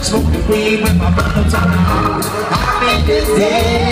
Smoking weed with my brothers on the home. I mean this day.